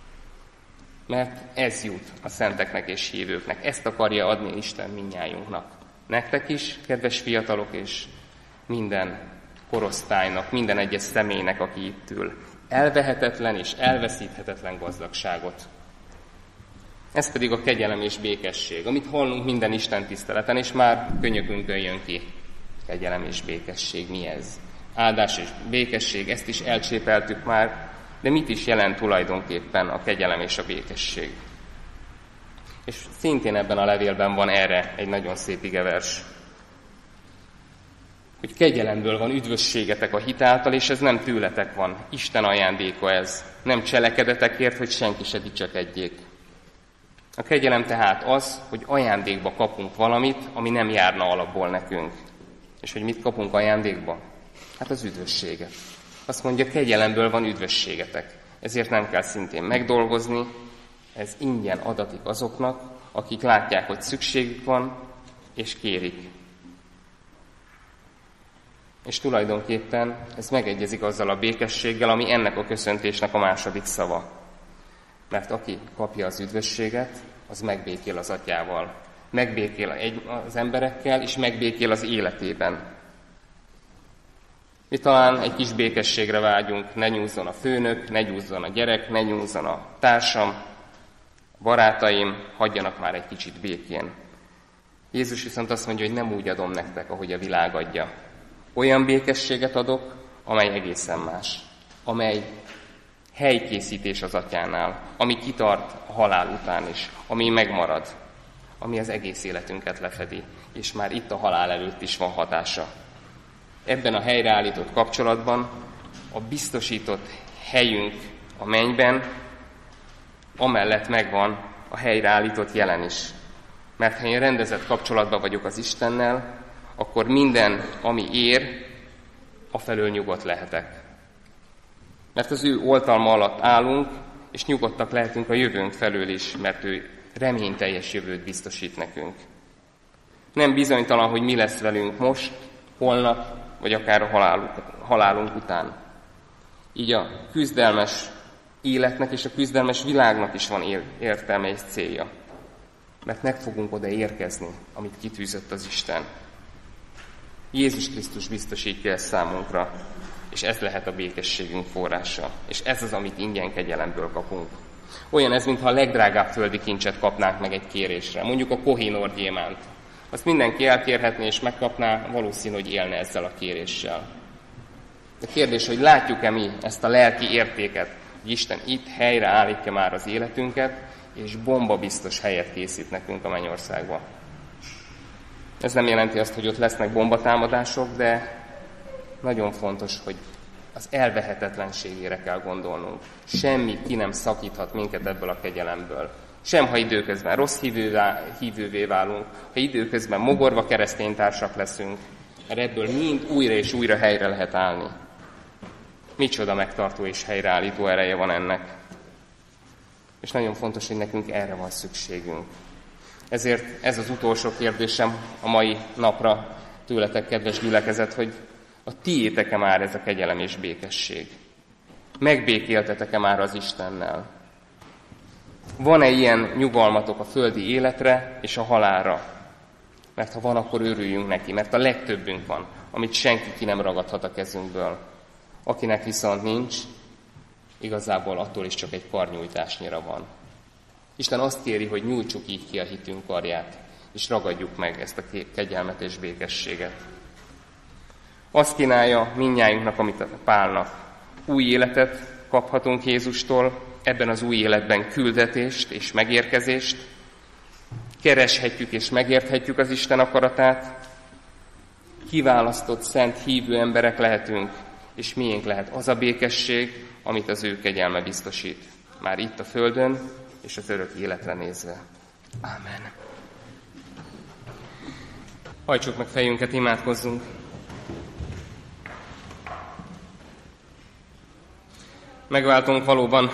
Mert ez jut a szenteknek és hívőknek. Ezt akarja adni Isten mindnyájunknak. Nektek is, kedves fiatalok, és minden korosztálynak, minden egyes személynek, aki itt ül. Elvehetetlen és elveszíthetetlen gazdagságot. Ez pedig a kegyelem és békesség, amit hallunk minden Isten tiszteleten, és már könyökünkön jön ki. Kegyelem és békesség, mi ez? Áldás és békesség, ezt is elcsépeltük már, de mit is jelent tulajdonképpen a kegyelem és a békesség? És szintén ebben a levélben van erre egy nagyon szép igevers, hogy kegyelemből van üdvösségetek a hit által, és ez nem tőletek van, Isten ajándéka ez, nem cselekedetekért, hogy senki se dicsekedjék. A kegyelem tehát az, hogy ajándékba kapunk valamit, ami nem járna alapból nekünk. És hogy mit kapunk ajándékba? Hát az üdvösséget. Azt mondja, kegyelemből van üdvösségetek. Ezért nem kell szintén megdolgozni, ez ingyen adatik azoknak, akik látják, hogy szükségük van, és kérik. És tulajdonképpen ez megegyezik azzal a békességgel, ami ennek a köszöntésnek a második szava. Mert aki kapja az üdvösséget, az megbékél az atyával. Megbékél az emberekkel, és megbékél az életében. Mi talán egy kis békességre vágyunk, ne nyúzzon a főnök, ne nyúzzon a gyerek, ne nyúzzon a társam, a barátaim, hagyjanak már egy kicsit békén. Jézus viszont azt mondja, hogy nem úgy adom nektek, ahogy a világ adja. Olyan békességet adok, amely egészen más, amely helykészítés az atyánál, ami kitart a halál után is, ami megmarad, ami az egész életünket lefedi, és már itt a halál előtt is van hatása. Ebben a helyreállított kapcsolatban a biztosított helyünk a mennyben, amellett megvan a helyreállított jelen is. Mert ha én rendezett kapcsolatban vagyok az Istennel, akkor minden, ami ér, afelől nyugodt lehetek. Mert az ő oltalma alatt állunk, és nyugodtak lehetünk a jövőnk felől is, mert ő reményteljes jövőt biztosít nekünk. Nem bizonytalan, hogy mi lesz velünk most, holnap, vagy akár a halálunk, halálunk után. Így a küzdelmes életnek és a küzdelmes világnak is van értelme és célja. Mert meg fogunk oda érkezni, amit kitűzött az Isten. Jézus Krisztus biztosítja ezt számunkra, és ez lehet a békességünk forrása. És ez az, amit ingyen kegyelemből kapunk. Olyan ez, mintha a legdrágább földi kincset kapnánk meg egy kérésre. Mondjuk a Kohinoor gyémánt. Azt mindenki elkérhetné és megkapná, valószínű, hogy élne ezzel a kéréssel. De kérdés, hogy látjuk-e mi ezt a lelki értéket, hogy Isten itt helyre állítja már az életünket, és bombabiztos helyet készít nekünk a mennyországba. Ez nem jelenti azt, hogy ott lesznek bombatámadások, de nagyon fontos, hogy az elvehetetlenségére kell gondolnunk. Semmi ki nem szakíthat minket ebből a kegyelemből. Sem, ha időközben rossz hívővé válunk, ha időközben mogorva kereszténytársak leszünk, mert ebből mind újra és újra helyre lehet állni. Micsoda megtartó és helyreállító ereje van ennek. És nagyon fontos, hogy nekünk erre van szükségünk. Ezért ez az utolsó kérdésem a mai napra tőletek, kedves gyülekezet, hogy a tiétek-e már ez a kegyelem és békesség? Megbékéltetek-e már az Istennel? Van-e ilyen nyugalmatok a földi életre és a halálra? Mert ha van, akkor örüljünk neki, mert a legtöbbünk van, amit senki ki nem ragadhat a kezünkből. Akinek viszont nincs, igazából attól is csak egy karnyújtásnyira van. Isten azt kéri, hogy nyújtsuk így ki a hitünk karját, és ragadjuk meg ezt a kegyelmet és békességet. Azt kínálja mindnyájunknak, amit a Pálnak. Új életet kaphatunk Jézustól, ebben az új életben küldetést és megérkezést. Kereshetjük és megérthetjük az Isten akaratát. Kiválasztott, szent, hívő emberek lehetünk, és miénk lehet az a békesség, amit az ő kegyelme biztosít. Már itt a földön, és az örök életre nézve. Ámen. Hajtsuk meg fejünket, imádkozzunk. Megváltunk, valóban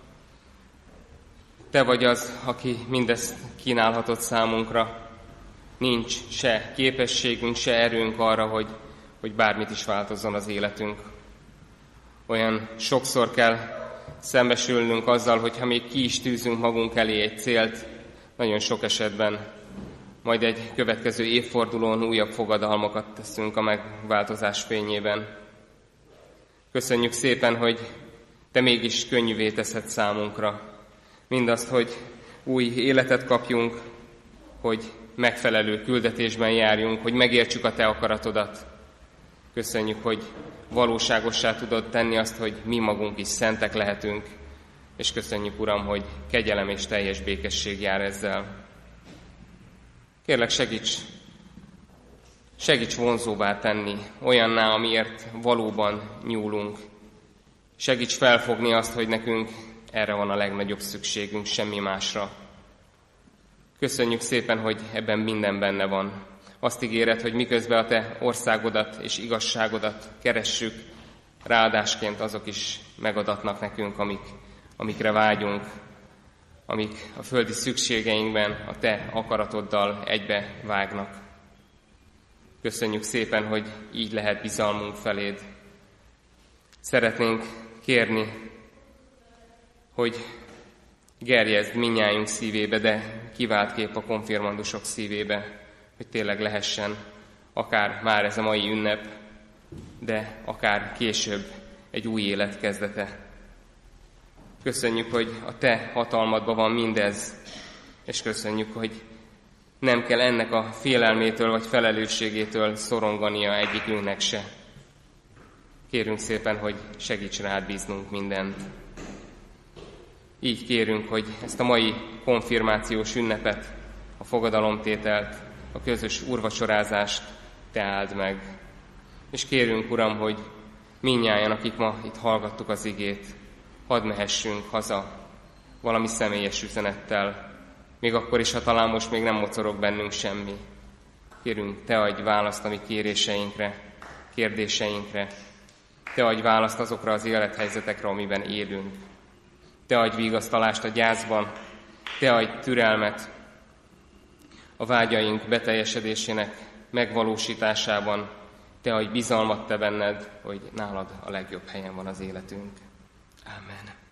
Te vagy az, aki mindezt kínálhatott számunkra. Nincs se képességünk, se erőnk arra, hogy, hogy bármit is változzon az életünk. Olyan sokszor kell szembesülnünk azzal, hogyha még ki is tűzünk magunk elé egy célt, nagyon sok esetben majd egy következő évfordulón újabb fogadalmakat teszünk a megváltozás fényében. Köszönjük szépen, hogy Te mégis könnyűvé teszed számunkra mindazt, hogy új életet kapjunk, hogy megfelelő küldetésben járjunk, hogy megértsük a Te akaratodat. Köszönjük, hogy valóságossá tudod tenni azt, hogy mi magunk is szentek lehetünk, és köszönjük, Uram, hogy kegyelem és teljes békesség jár ezzel. Kérlek, segíts, segíts vonzóvá tenni olyanná, amiért valóban nyúlunk. Segíts felfogni azt, hogy nekünk erre van a legnagyobb szükségünk, semmi másra. Köszönjük szépen, hogy ebben minden benne van. Azt ígéred, hogy miközben a Te országodat és igazságodat keressük, ráadásként azok is megadatnak nekünk, amik, amikre vágyunk, amik a földi szükségeinkben a Te akaratoddal egybe vágnak. Köszönjük szépen, hogy így lehet bizalmunk feléd. Szeretnénk kérni, hogy gerjezd mindnyájunk szívébe, de kiváltképp a konfirmandusok szívébe, hogy tényleg lehessen akár már ez a mai ünnep, de akár később egy új élet kezdete. Köszönjük, hogy a Te hatalmadban van mindez, és köszönjük, hogy nem kell ennek a félelmétől vagy felelősségétől szorongania egyikünknek se. Kérünk szépen, hogy segíts rád bíznunk mindent. Így kérünk, hogy ezt a mai konfirmációs ünnepet, a fogadalomtételt, a közös úrvacsorázást Te áld meg. És kérünk, Uram, hogy mindnyájan, akik ma itt hallgattuk az igét, hadd mehessünk haza valami személyes üzenettel, még akkor is, ha talán most még nem mocorog bennünk semmi. Kérünk, Te adj választ a mi kéréseinkre, kérdéseinkre. Te adj választ azokra az élethelyzetekre, amiben élünk. Te adj vigasztalást a gyászban, Te adj türelmet a vágyaink beteljesedésének megvalósításában, Te adj bizalmat Te benned, hogy nálad a legjobb helyen van az életünk. Amen.